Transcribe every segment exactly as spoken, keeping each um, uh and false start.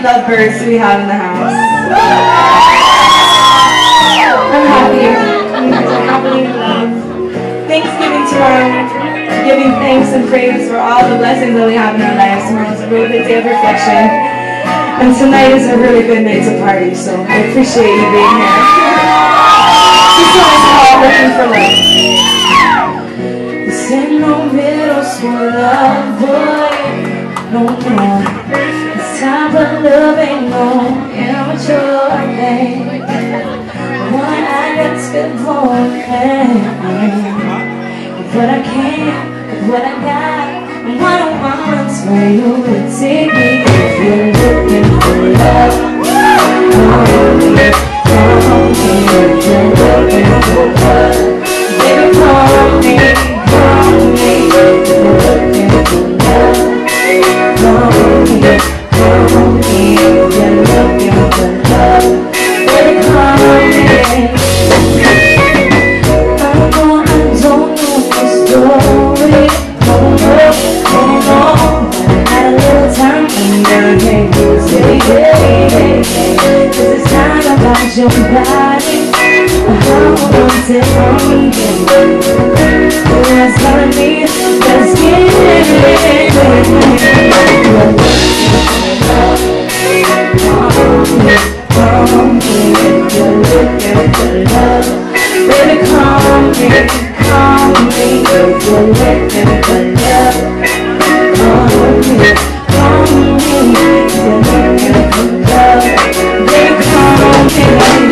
lovebirds do we have in the house? I'm happy. I'm happily in love. Thanksgiving tomorrow. Giving thanks and praise for all the blessings that we have in our lives. Tomorrow is a really good day of reflection. And tonight is a really good night to party, so I appreciate you being here. This one is called Looking for Love. This ain't no middle school love, boy. No, no. It's time for love ain't no immature thing. One I got spit for but I can't, with what I got, and what I want's where you would take me if you're looking for love. Come here, come here, if you're looking for love. Baby, call me, call me, if you're looking for love. Come here, come here, if you're looking for love. Baby, call me. Your body, I want it on you. That's all I need. Let's get it. Come here, you're looking for love. Baby, come here, come here, you're looking for love. Come here, come here, you're looking for love. Baby, come here.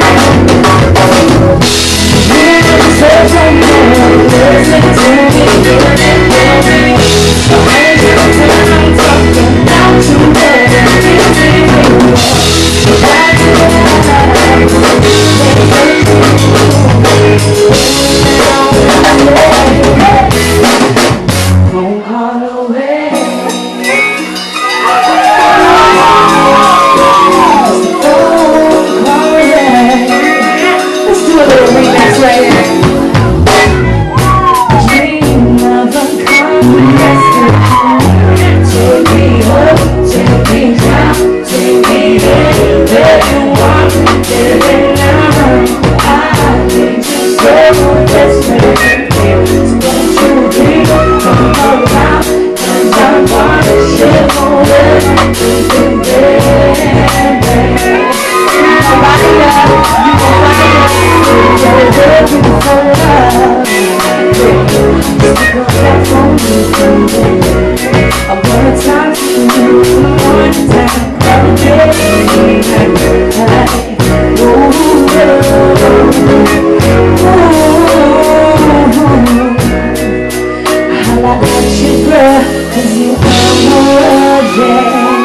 I like you, girl, 'cause you are more than